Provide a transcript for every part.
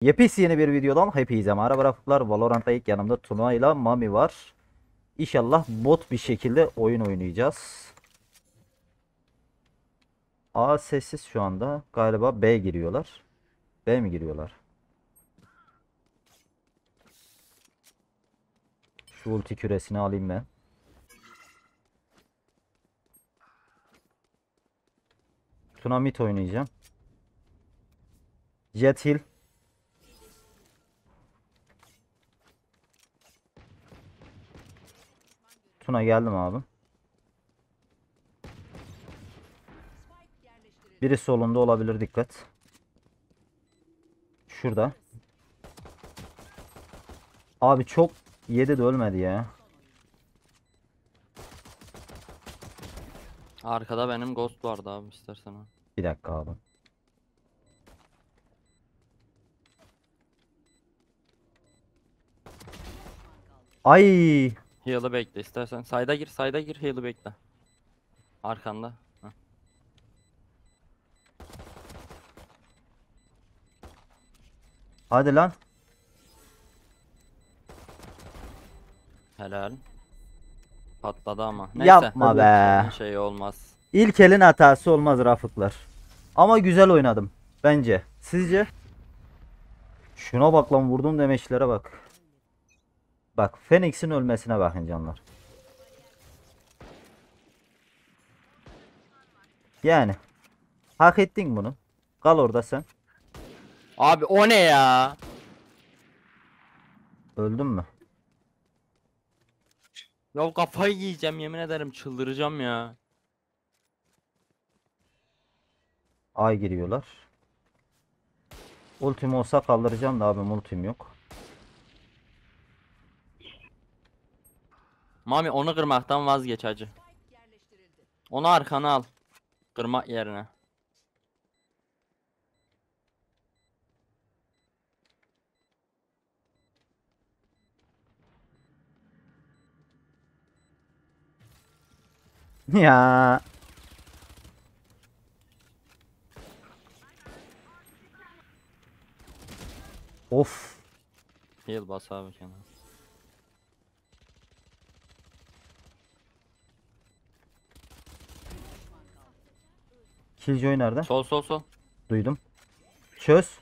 Yepyeni bir videodan hepinize merhaba arkadaşlar. Valorant'ta ilk yanımda Tuna ile Mami var. İnşallah bot bir şekilde oyun oynayacağız. A sessiz şu anda. Galiba B giriyorlar. B mi giriyorlar? Şu ulti küresini alayım ben. Tuna mid oynayacağım. Jet Hill. Tuna geldim abi. Biri solunda olabilir, dikkat. Şurada. Abi çok yedi de ölmedi ya. Arkada benim Ghost vardı abi, istersen al. Bir dakika abi. Ay, Heal'ı bekle istersen. Sayda gir, sayda gir, heal'ı bekle. Arkanda. Heh. hadi lan. Helal. Patladı ama. Neyse. Yapma be. Senin şey olmaz. İlk elin hatası olmaz Rafıklar. Ama güzel oynadım bence. Sizce? Şuna bak lan, vurduğum demeçlere bak. Bak, Phoenix'in ölmesine bakın canlar. Yani hak ettin bunu. Kal orada sen. Abi o ne ya? Öldün mü? Ya kafayı yiyeceğim, yemin ederim çıldıracağım ya. Ay giriyorlar. Ultim olsa kaldıracağım da abim ultim yok. Mami onu kırmaktan vazgeç hacı. Onu arkana al. Kırmak yerine. Ya. Of. Heal bas abi kenara. Killjoy nerede? Sol sol sol. Duydum. Çöz.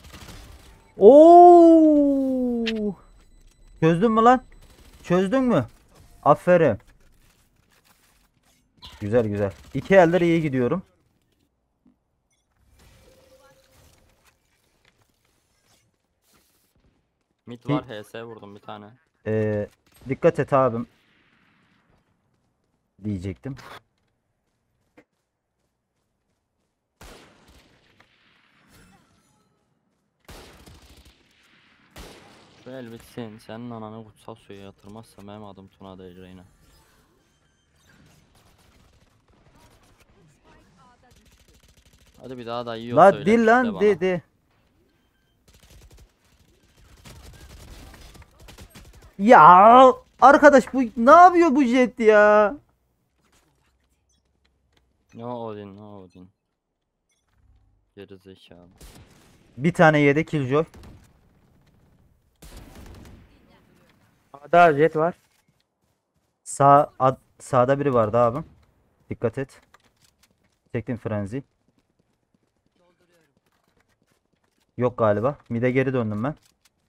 Oo! Çözdün mü lan? Çözdün mü? Aferin. Güzel güzel. İki eldir iyi gidiyorum. Mid var, HS vurdum bir tane. Dikkat et abim diyecektim. Şu el bitsin. Senin ananı kutsal suya yatırmazsa benim adım Tuna değil Reyna. Hadi bir daha da yiyor La söyle dil işte lan, bana. de. Ya arkadaş, bu ne yapıyor bu jet ya? No Odin, no Odin. Geri zekalı. Bir tane yedi Killjoy. Sağda jet var. Sağda biri vardı abim. Dikkat et. Çektim frenzy. Yok galiba. Mid'e geri döndüm ben.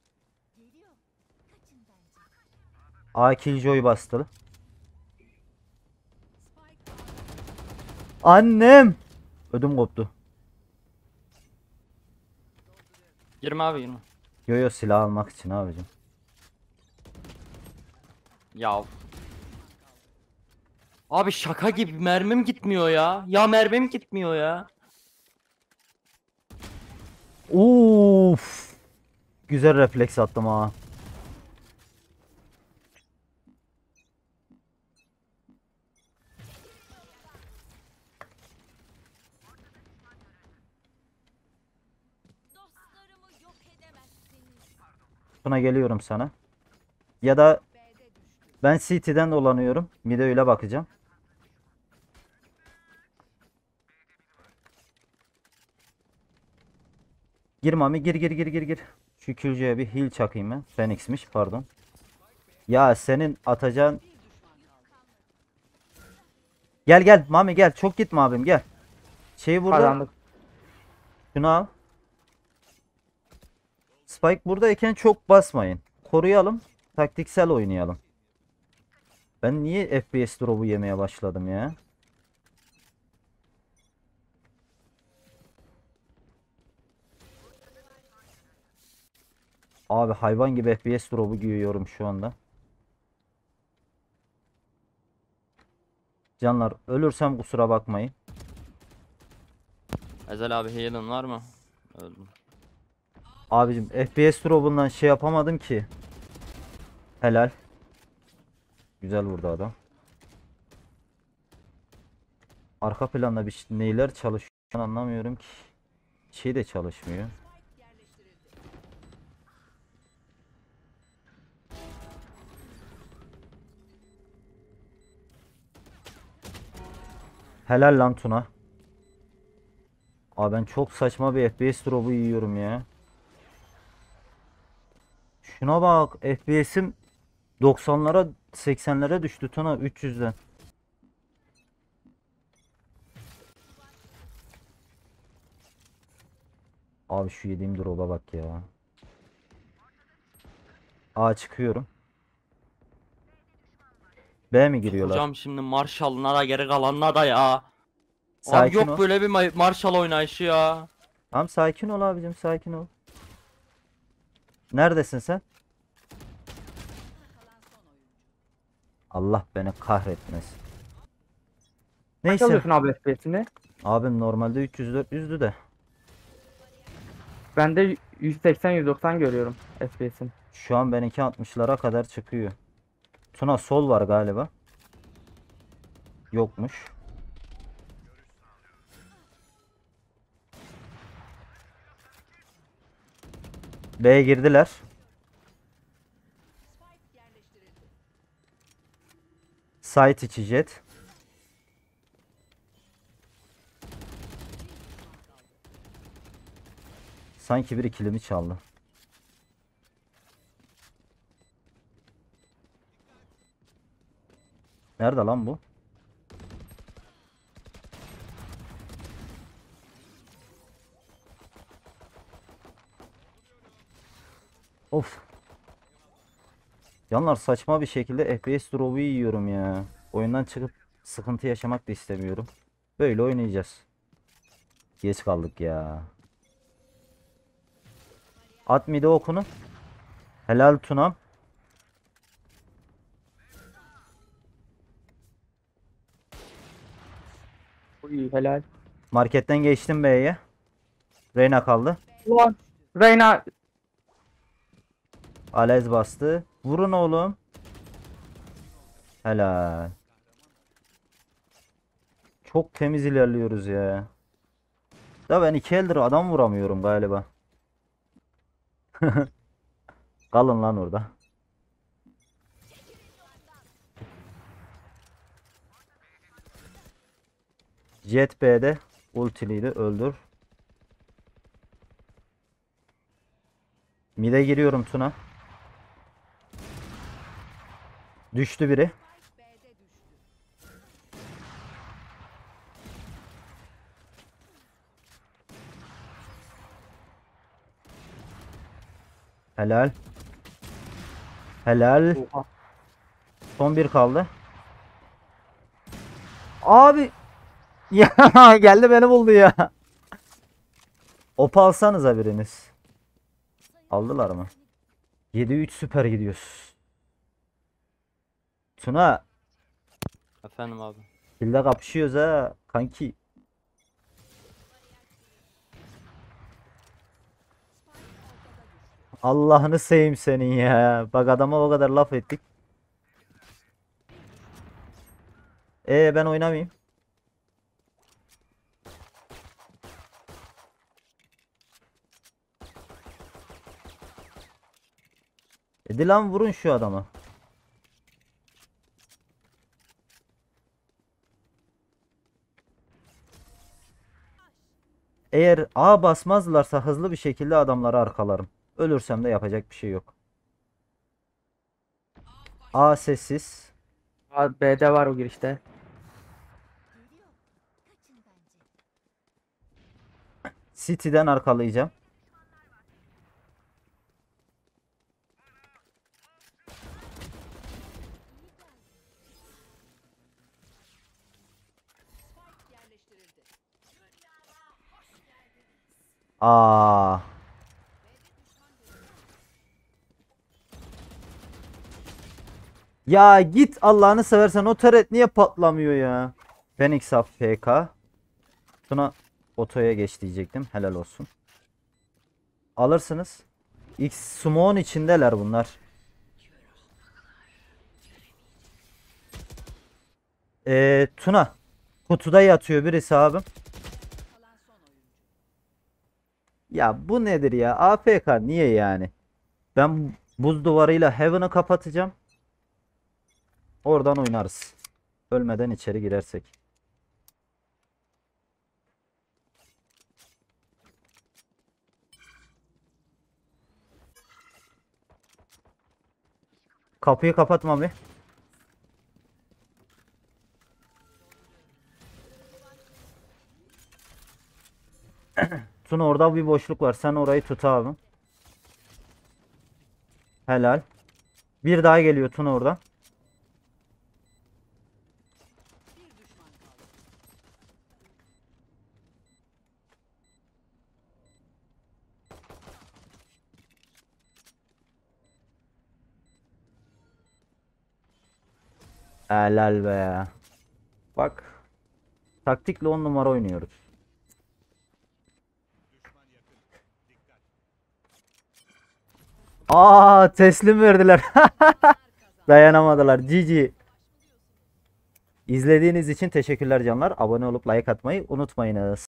A Killjoy bastı. Annem. Ödüm koptu. Girme abi, girme. Yo yo, silah almak için abicim. Yav. Abi şaka gibi mermim gitmiyor ya. Ya mermim gitmiyor ya. Uf. Güzel refleks attım ha. Buna geliyorum sana. Ya da ben CT'den dolanıyorum. Mid'e öyle bakacağım. Gir Mami, gir gir gir gir gir. Şu Killjoy'a bir heal çakayım ben. Phoenix'miş pardon. Ya senin atacağın. Gel gel Mami gel. Çok gitme abim gel. Şeyi burada. Kazandık. Şunu al. Spike buradayken çok basmayın. Koruyalım. Taktiksel oynayalım. Ben niye FPS drop'u yemeye başladım ya? Abi hayvan gibi FPS drop'u giyiyorum şu anda. Canlar ölürsem kusura bakmayın. Ezel abi heal'ın var mı? Öldüm. Abicim FPS drop'undan şey yapamadım ki. Helal. Güzel vurdu adam. Arka planda bir neyler çalışıyor anlamıyorum ki. Şey de çalışmıyor. Helal lan Tuna. Abi ben çok saçma bir FPS drop'u yiyorum ya. Şuna bak FPS'im 90'lara 80'lere düştü Tuna 300'den. Abi şu yediğim drop'a bak ya. A çıkıyorum. B mi giriyorlar? Hocam şimdi Marshall'ına da geri kalanına da ya. Abi Sakin yok ol. böyle bir Marshall oynayışı ya. Tamam sakin ol abicim sakin ol. Neredesin sen? Allah beni kahretmesin. Kaç Neyse. alıyorsun abi FPS'ini? Abim normalde 300-400'dü de. Ben de 180-190 görüyorum FPS'in. Şu an benimki 60'lara kadar çıkıyor. Tuna sol var galiba. Yokmuş. B'ye girdiler. Site içi jet. Sanki biri kilimi çaldı. Nerede lan bu? Of. Yanlar saçma bir şekilde FPS drop'u yiyorum ya. Oyundan çıkıp sıkıntı yaşamak da istemiyorum. Böyle oynayacağız. Geç kaldık ya. At mide okunu. Helal Tunam. Uy helal. Marketten geçtim B'ye. Reyna kaldı. Ulan Reyna Alez bastı. Vurun oğlum. Helal. Çok temiz ilerliyoruz ya. Da ben 2 eldir adam vuramıyorum galiba. Kalın lan orada. Jet B'de ultiliydi öldür. Mid'e giriyorum Tuna. Düştü biri. Helal. Helal. Oha. Son bir kaldı. Abi. Ya geldi beni buldu ya. Opa alsanıza biriniz. Aldılar mı? 7-3 süper gidiyoruz. Tuna. Efendim abi. Kilde kapışıyoruz ha. Kanki. Allah'ını seveyim senin ya. Bak adama o kadar laf ettik. Ben oynamayayım. Hadi lan vurun şu adamı. Eğer A basmazlarsa hızlı bir şekilde adamları arkalarım. Ölürsem de yapacak bir şey yok. A sessiz. B'de var o girişte. City'den arkalayacağım. Aa. Ya git Allah'ını seversen, o turret niye patlamıyor ya? Phoenix AFK. Şuna otoya geç diyecektim. Helal olsun. Alırsınız. X smoke'un içindeler bunlar. Tuna. Kutuda yatıyor birisi abim. Ya bu nedir ya? AFK niye yani? Ben buz duvarıyla Heaven'ı kapatacağım. Oradan oynarız. Ölmeden içeri girersek. Kapıyı kapatmam bir. Tuna orada bir boşluk var. Sen orayı tut abi. Helal. Bir daha geliyor Tuna oradan. Helal be. Bak. Taktikle 10 numara oynuyoruz. Aa, teslim verdiler. Dayanamadılar. GG. İzlediğiniz için teşekkürler canlar. Abone olup like atmayı unutmayınız.